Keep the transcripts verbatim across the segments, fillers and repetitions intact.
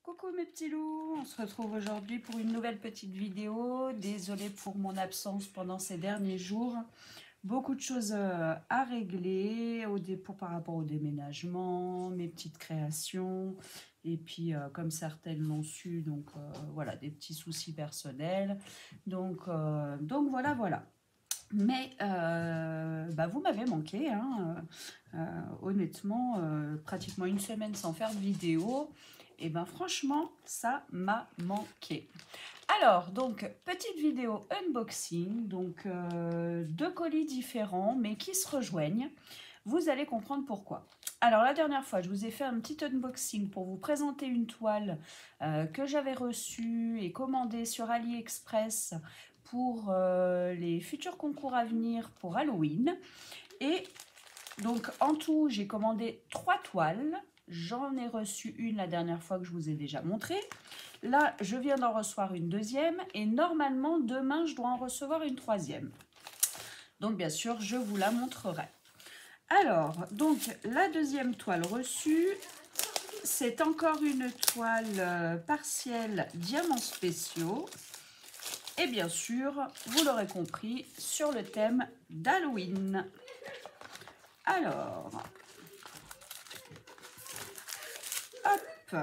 Coucou mes petits loups, on se retrouve aujourd'hui pour une nouvelle petite vidéo. Désolée pour mon absence pendant ces derniers jours. Beaucoup de choses euh, à régler au dé pour, par rapport au déménagement, mes petites créations. Et puis euh, comme certaines l'ont su, donc euh, voilà, des petits soucis personnels. Donc, euh, donc voilà, voilà. Mais euh, bah vous m'avez manqué, hein, euh, euh, honnêtement, euh, pratiquement une semaine sans faire de vidéo. Et ben franchement, ça m'a manqué. Alors, donc, petite vidéo unboxing, donc euh, deux colis différents, mais qui se rejoignent. Vous allez comprendre pourquoi. Alors, la dernière fois, je vous ai fait un petit unboxing pour vous présenter une toile euh, que j'avais reçue et commandée sur AliExpress pour euh, les futurs concours à venir pour Halloween. Et donc, en tout, j'ai commandé trois toiles. J'en ai reçu une la dernière fois que je vous ai déjà montré. Là, je viens d'en recevoir une deuxième et normalement, demain, je dois en recevoir une troisième. Donc, bien sûr, je vous la montrerai. Alors, donc, la deuxième toile reçue, c'est encore une toile euh, partielle diamants spéciaux. Et bien sûr, vous l'aurez compris, sur le thème d'Halloween. Alors, hop.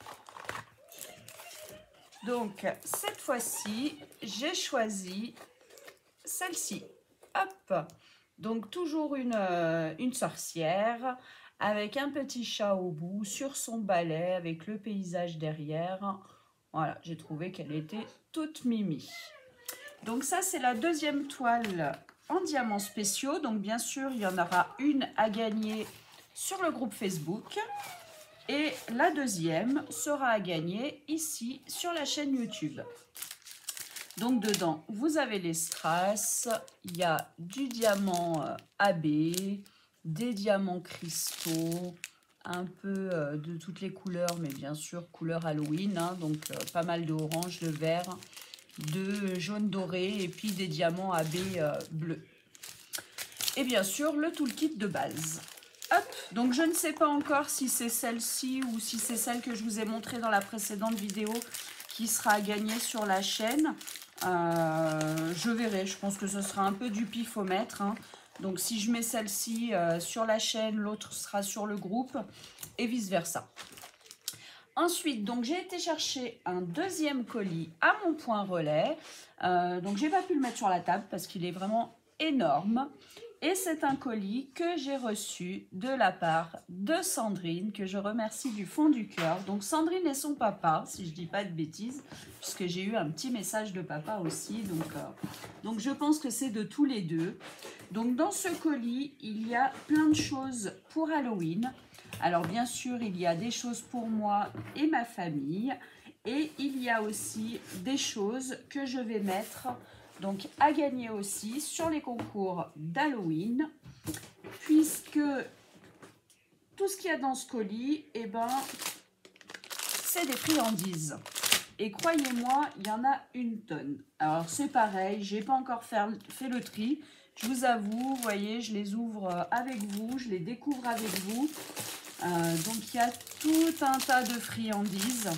Donc, cette fois-ci, j'ai choisi celle-ci. Hop. Donc, toujours une, euh, une sorcière avec un petit chat au bout sur son balai avec le paysage derrière. Voilà, j'ai trouvé qu'elle était toute mimi. Donc, ça, c'est la deuxième toile en diamants spéciaux. Donc, bien sûr, il y en aura une à gagner sur le groupe Facebook. Et la deuxième sera à gagner ici sur la chaîne YouTube. Donc dedans, vous avez les strass, il y a du diamant A B, des diamants cristaux, un peu de toutes les couleurs, mais bien sûr couleur Halloween, hein, donc pas mal de orange, de vert, de jaune doré et puis des diamants A B euh, bleus. Et bien sûr le toolkit de base. Hop, donc je ne sais pas encore si c'est celle-ci ou si c'est celle que je vous ai montrée dans la précédente vidéo qui sera à gagner sur la chaîne. Euh, je verrai, je pense que ce sera un peu du pifomètre. Hein. Donc si je mets celle-ci euh, sur la chaîne, l'autre sera sur le groupe et vice-versa. Ensuite, donc j'ai été chercher un deuxième colis à mon point relais. Euh, donc j'ai pas pu le mettre sur la table parce qu'il est vraiment énorme. Et c'est un colis que j'ai reçu de la part de Sandrine, que je remercie du fond du cœur. Donc Sandrine et son papa, si je ne dis pas de bêtises, puisque j'ai eu un petit message de papa aussi. Donc, euh, donc je pense que c'est de tous les deux. Donc dans ce colis, il y a plein de choses pour Halloween. Alors bien sûr, il y a des choses pour moi et ma famille. Et il y a aussi des choses que je vais mettre... Donc, à gagner aussi sur les concours d'Halloween, puisque tout ce qu'il y a dans ce colis, eh ben, c'est des friandises. Et croyez-moi, il y en a une tonne. Alors, c'est pareil, je n'ai pas encore fait, fait le tri. Je vous avoue, vous voyez, je les ouvre avec vous, je les découvre avec vous. Euh, donc, il y a tout un tas de friandises.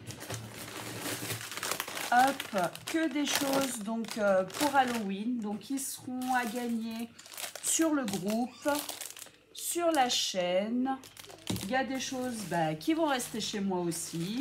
Hop, que des choses donc euh, pour Halloween, donc qui seront à gagner sur le groupe, sur la chaîne. Il y a des choses bah, qui vont rester chez moi aussi.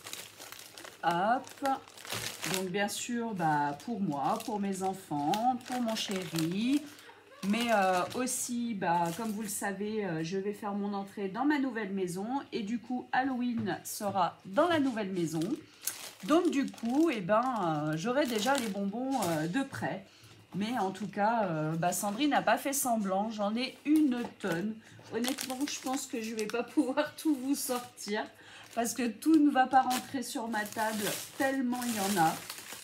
Hop, donc bien sûr bah, pour moi, pour mes enfants, pour mon chéri. Mais euh, aussi, bah, comme vous le savez, euh, je vais faire mon entrée dans ma nouvelle maison. Et du coup, Halloween sera dans la nouvelle maison. Donc du coup, eh ben, euh, j'aurai déjà les bonbons euh, de près. Mais en tout cas, euh, bah, Sandrine n'a pas fait semblant. J'en ai une tonne. Honnêtement, je pense que je ne vais pas pouvoir tout vous sortir. Parce que tout ne va pas rentrer sur ma table tellement il y en a.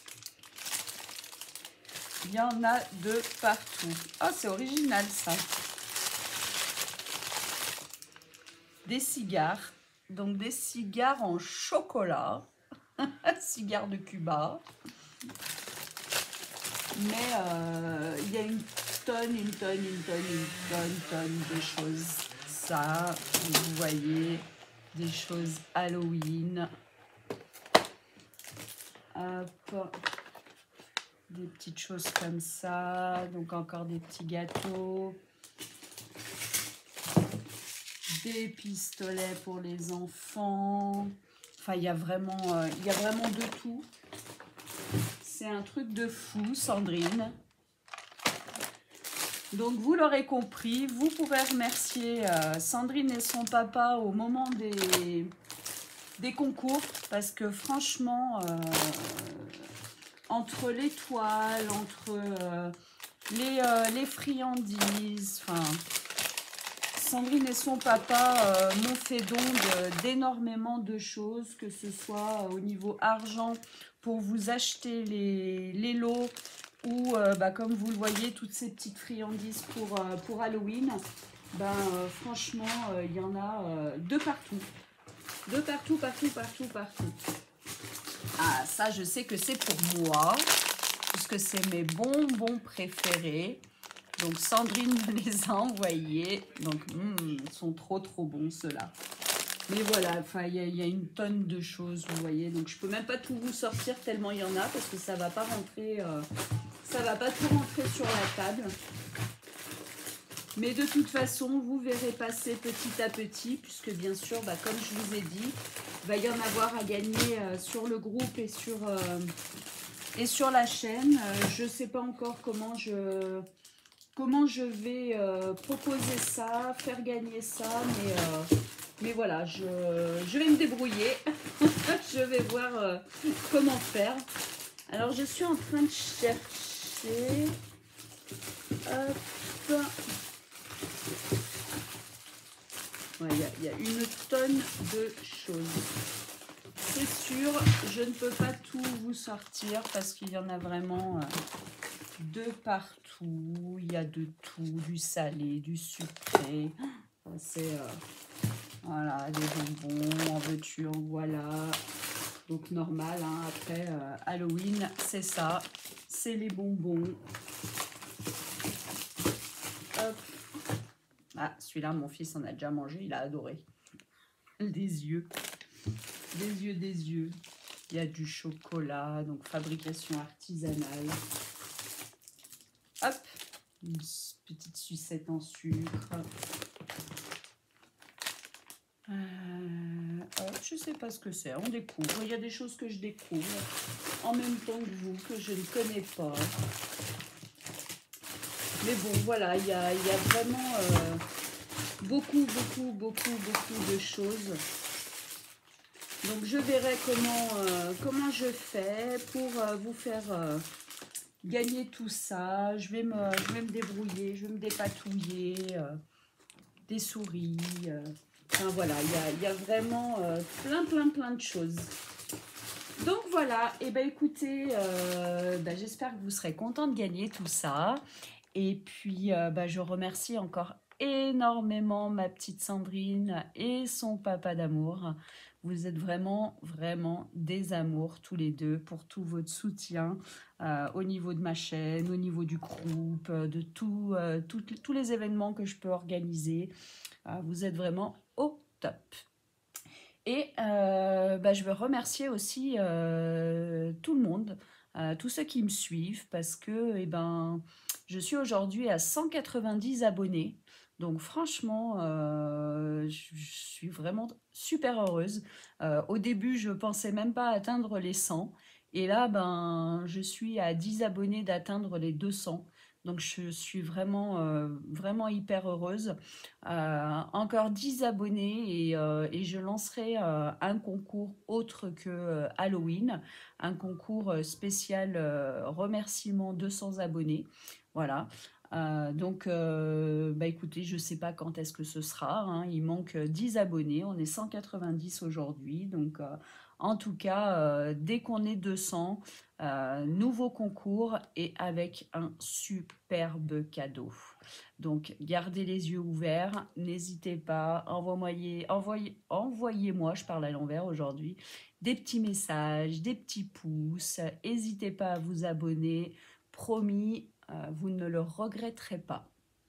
Il y en a de partout. Oh, c'est original ça. Des cigares. Donc des cigares en chocolat. Cigare de Cuba. Mais euh, il y a une tonne, une tonne, une tonne, une tonne, tonne de choses. Ça, vous voyez, des choses Halloween. Hop. Des petites choses comme ça. Donc encore des petits gâteaux. Des pistolets pour les enfants. Enfin, il y a vraiment, euh, il y a vraiment de tout. C'est un truc de fou, Sandrine. Donc, vous l'aurez compris, vous pouvez remercier euh, Sandrine et son papa au moment des, des concours. Parce que franchement, euh, entre les toiles, entre euh, les, euh, les friandises, enfin... Sandrine et son papa euh, m'ont fait don d'énormément de, de choses, que ce soit au niveau argent pour vous acheter les, les lots ou euh, bah, comme vous le voyez, toutes ces petites friandises pour, euh, pour Halloween. Ben, euh, franchement, il euh, y en a euh, de partout. De partout, partout, partout, partout. Ah, ça, je sais que c'est pour moi, puisque c'est mes bonbons préférés. Donc, Sandrine me les a envoyés. Donc, mm, ils sont trop, trop bons, ceux-là. Mais voilà, enfin, il y, y a une tonne de choses, vous voyez. Donc, je peux même pas tout vous sortir tellement il y en a, parce que ça va pas rentrer, euh, ça va pas tout rentrer sur la table. Mais de toute façon, vous verrez passer petit à petit, puisque bien sûr, bah, comme je vous ai dit, il va y en avoir à gagner euh, sur le groupe et sur, euh, et sur la chaîne. Euh, je sais pas encore comment je... Comment je vais euh, proposer ça, faire gagner ça, mais, euh, mais voilà, je, je vais me débrouiller. Je vais voir euh, comment faire. Alors, je suis en train de chercher. Hop. Il ouais, y, y a une tonne de choses. C'est sûr, je ne peux pas tout vous sortir parce qu'il y en a vraiment... Euh, de partout, il y a de tout, du salé, du sucré, c'est euh, voilà, des bonbons, en veux-tu, en voilà, donc normal, hein, après euh, Halloween, c'est ça, c'est les bonbons. Hop. Ah, celui-là, mon fils en a déjà mangé, il a adoré. Des yeux, des yeux, des yeux, il y a du chocolat, donc fabrication artisanale. Hop, une petite sucette en sucre. Euh, hop, je ne sais pas ce que c'est, on découvre. Il y a des choses que je découvre en même temps que vous, que je ne connais pas. Mais bon, voilà, il y a, il y a vraiment euh, beaucoup, beaucoup, beaucoup, beaucoup de choses. Donc, je verrai comment, euh, comment je fais pour euh, vous faire... Euh, gagner tout ça, je vais me, je vais me débrouiller, je vais me dépatouiller, euh, des souris, euh, enfin voilà, il y a, y a vraiment euh, plein plein plein de choses. Donc voilà, et ben écoutez, euh, ben, j'espère que vous serez contents de gagner tout ça, et puis euh, ben, je remercie encore énormément ma petite Sandrine et son papa d'amour. Vous êtes vraiment, vraiment des amours tous les deux pour tout votre soutien euh, au niveau de ma chaîne, au niveau du groupe, de tout, euh, tout, tous les événements que je peux organiser. Euh, vous êtes vraiment au top. Et euh, bah, je veux remercier aussi euh, tout le monde, euh, tous ceux qui me suivent, parce que eh ben, je suis aujourd'hui à cent quatre-vingt-dix abonnés. Donc franchement, euh, je, je suis vraiment super heureuse. Euh, au début, je ne pensais même pas atteindre les cent. Et là, ben, je suis à dix abonnés d'atteindre les deux cents. Donc je suis vraiment, euh, vraiment hyper heureuse. Euh, encore dix abonnés et, euh, et je lancerai euh, un concours autre que euh, Halloween. Un concours spécial euh, remerciement deux cents abonnés. Voilà. Euh, donc, euh, bah écoutez, je ne sais pas quand est-ce que ce sera, hein. Il manque dix abonnés, on est cent quatre-vingt-dix aujourd'hui. Donc, euh, en tout cas, euh, dès qu'on est deux cents, euh, nouveau concours et avec un superbe cadeau. Donc, gardez les yeux ouverts, n'hésitez pas, envoyez, envoyez, envoyez-moi, je parle à l'envers aujourd'hui, des petits messages, des petits pouces, n'hésitez pas à vous abonner, promis, euh, vous ne le regretterez pas.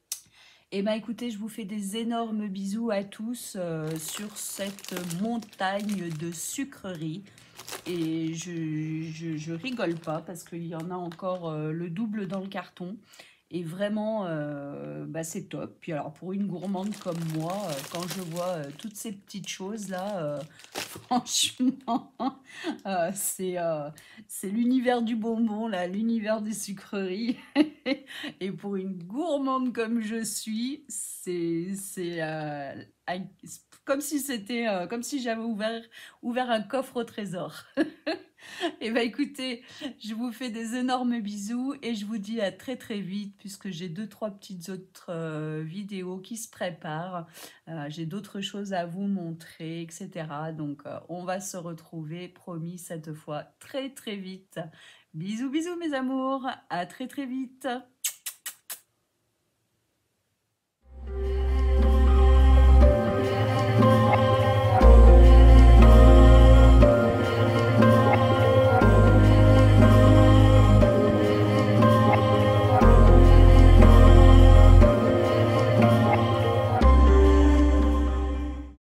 Et bien écoutez, je vous fais des énormes bisous à tous euh, sur cette montagne de sucreries. et je, je, je rigole pas parce qu'il y en a encore euh, le double dans le carton. Et vraiment, euh, bah, c'est top. Puis alors, pour une gourmande comme moi, euh, quand je vois euh, toutes ces petites choses-là, euh, franchement, euh, c'est euh, c'est l'univers du bonbon, là, l'univers des sucreries. Et pour une gourmande comme je suis, c'est c'est euh, un- comme si c'était, euh, comme si j'avais ouvert, ouvert un coffre au trésor. Et bah écoutez, je vous fais des énormes bisous et je vous dis à très très vite puisque j'ai deux trois petites autres euh, vidéos qui se préparent. Euh, j'ai d'autres choses à vous montrer, et cetera. Donc euh, on va se retrouver, promis cette fois, très très vite. Bisous bisous mes amours, à très très vite.